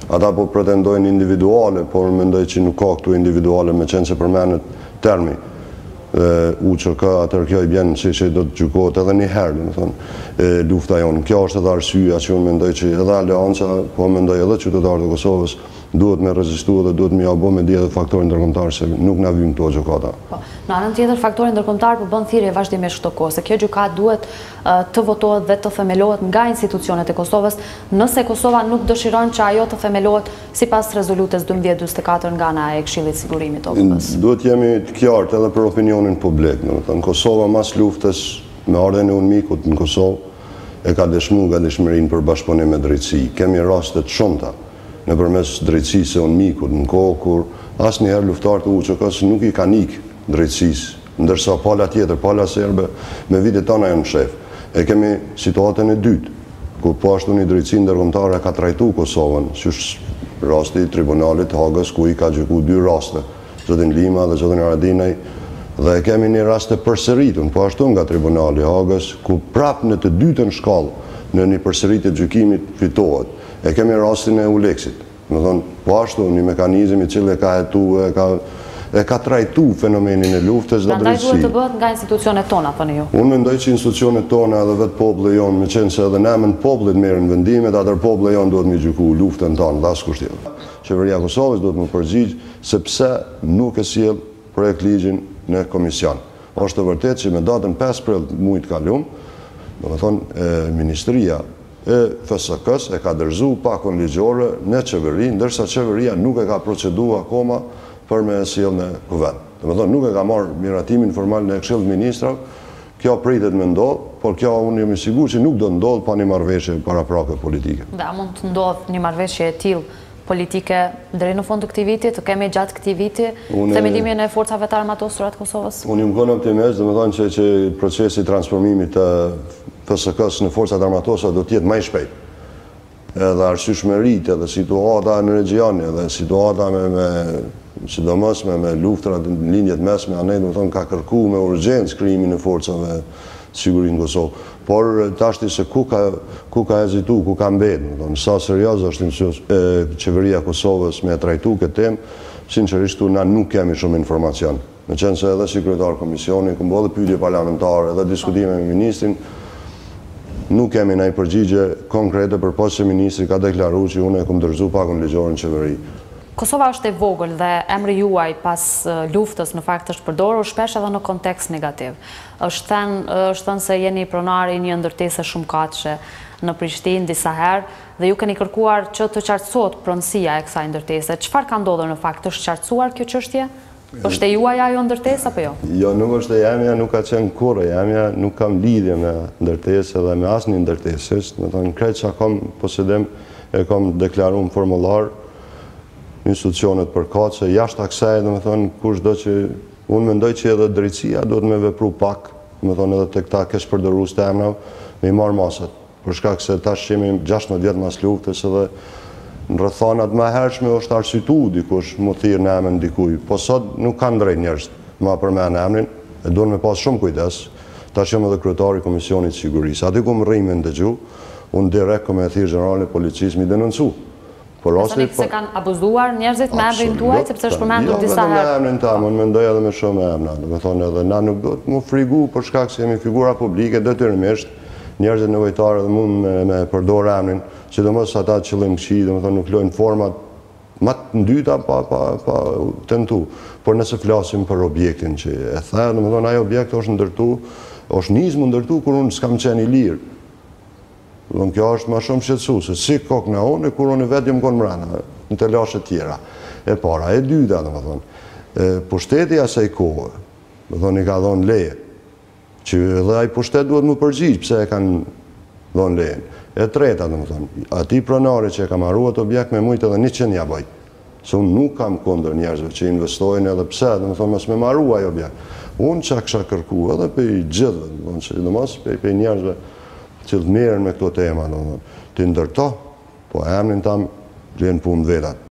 Ata po pretendojnë individuale, por mendoj që nuk ka këtu individuale me qenë se përmenet termi. UÇK atër kjo i bjenë që do të gjykohet edhe një herë, lufta jonë. Kjo është edhe arsyeja që unë mendoj që edhe Aleanca, po mendoj edhe qytetarët e Kosovës, duhet me rezistu dhe duhet me jabo me dje dhe faktorin ndërkombëtar se nuk na vijnë këto gjykata. Në anën tjetër, faktorin ndërkombëtar po bën thirrje vazhdimisht çdo kohë, se kjo gjykatë duhet të votohet dhe të themelohet nga institucionet e Kosovës, nëse Kosova nuk dëshiron që ajo të themelohet sipas rezolutës 1244 nga ana e Këshillit të Sigurimit të OKB-s. Duhet jemi të qartë edhe për opinionin publik, domethënë Kosova mas luftës me ardhen e UNMIK-ut në Kosovë e ka dëshmuar gatishmërinë për bashkëpunim me drejtësi. Kemi raste të shumta nëpërmes drejtësisë së UNMIK-ut në kohë kur asnjëherë luftarët e UÇK-s nuk i kanë ikë drejtësisë, ndërsa pala tjetër, pala serbe, me vitet tona janë shef. E kemi situatën e dytë, ku po ashtu një drejtësi ndërkombëtare ka trajtuar Kosovën, si rasti i Tribunalit Hagës, ku i ka gjykuar 2 raste, zotin Lima dhe zotin Haradinaj, dhe kemi një rast të përsëritur, po ashtu nga Tribunali Hagës, ku prapë në të dytën shkallë në një përsëritje gjykimit fitohet. E kemi rastin e Uleksit, më thonë, po ashtu një mekanizëm i cili e ka trajtu fenomenin e luftës dhe drejtësi. Prandaj duhet të bëhet nga institucionet tona, thoni ju? Unë mendoj që institucionet tona edhe vetë populli jonë, me qenë se edhe ne emën popullit merren vendimet, atër populli jonë duhet me gjyku luftën tonë dhe askush tjetër. Qeveria e Kosovës duhet më përgjigj sepse nuk e sjell projekt ligjin në komision. Është të vërtet që me datën 5 prill muajit kalum, domethënë Ministria e FSK-s e ka dorëzu pakon ligjore në qeveri, ndërsa qeveria nuk e ka proceduar akoma për me sjellë në kuvend. Domethënë nuk e ka marrë miratimin formal në Këshill të Ministrave. Kjo pritet me ndodh, por kjo unë jam i sigurt që nuk do të ndodh pa një marrëveshje paraprake politike. Dhe a mund të ndodh një marrëveshje e tillë politike deri në fund të këtij viti, të kemi gjatë këtij viti themelimin e forcave të armatosura të Kosovës? Unë jam kon optimist, domethënë që procesi i transformimit të FSK-s në forcat armatosura do të jetë më i shpejtë. Edhe arsyeshmëritë, edhe situata në regjion, edhe situata sidomos me luftrat në linjet mesme, anë domethënë ka kërkuar me urgjencë krijimin e forcave sigurisë në Kosovë. Por tashti se ku ka hezitu, ku ka mbetë, domethënë sa serioz është qeveria e Kosovës me trajtu këtë temë, sinqerisht na nuk kemi shumë informacion. Me qenë se edhe si kryetar komisioni, ku mbodhi pyetje parlamentare, edhe diskutime me ministrin, nuk kemi ndonjë përgjigje konkrete përpoq se ministri ka deklaruar që unë e kam dorëzuar pakon ligjore në qeveri. Kosova është e vogël dhe emri juaj pas luftës në fakt është përdorur shpesh edhe në kontekst negativ. Është thënë se jeni pronari një ndërtese shumëkatëshe në Prishtinë disa herë dhe ju keni kërkuar që të qartësohet pronësia e kësaj ndërtese. Çfarë ka ndodhur në fakt? Është qartësuar kjo çështje? Është e juaj ajo ndërtesë apo jo? Jo, nuk është e jamja, nuk ka qenë kurrë e jamja, nuk kam lidhje me ndërtesë dhe me asnjë ndërtesës. Do të thonë krejt çka kam posedem e kam deklaruar formular institucionet përkatëse, jashtë kësaj, domethënë kushdo që unë mendoj që edhe drejtësia duhet me vepru pak, domethënë edhe tek ta kesh përdorues të emrave, me i marr masat. Për shkak se tash jemi 16 vjet mas luftës edhe në rrethonat më hershme është arsyetuar dikush më thirr në emrin dikujt. Po sot nuk kanë drejt njerëz më përmend emrin, e duhen me pas shumë kujdes. Tash jam edhe kryetari i Komisionit të Sigurisë. Aty ku më rrimë ndëgju, unë direkt kom e thirr generalin e policisë mi denoncu. Por se kanë abuzuar njerëzit me emrin tuaj, sepse është përmendur disa herë. Me emrin tam, unë mendoj edhe me shumë emra. Do të thonë edhe na nuk do të më frigu për shkak se jemi figura publike, detyrimisht njerëzit nevojtarë dhe mund me përdor emrin, sidomos ata qëllimkëqi, do të thonë nuk lojnë format më të ndyta pa tentu. Por nëse flasim për objektin që e the, do të thonë ai objekt është ndërtu, është nismë ndërtu kur unë s'kam qenë i lirë. Dhe kjo është më shumë shqetësuese, si kokë në unë, kur unë vetë jam konë mrena, në të lashe tjera. E para, e dyta, dhe më thonë, pushteti asaj kohë, dhe thonë i ka dhonë leje, që edhe ai pushtet duhet më përgjigjë pse e kanë dhonë lejen. E treta, dhe më thonë, ati pronari që e ka marruat objekt me mujtë edhe 100 ja bëj. Se unë nuk kam kundër njerëzve që investojnë edhe pse, dhe më thonë, mos me marru ai objekt. Unë që kisha kërku edhe për i gjithve, dhe më sidomos për njerëzve që të merren me këto tema, të ndërto, po emrin tam vjen punë vetat.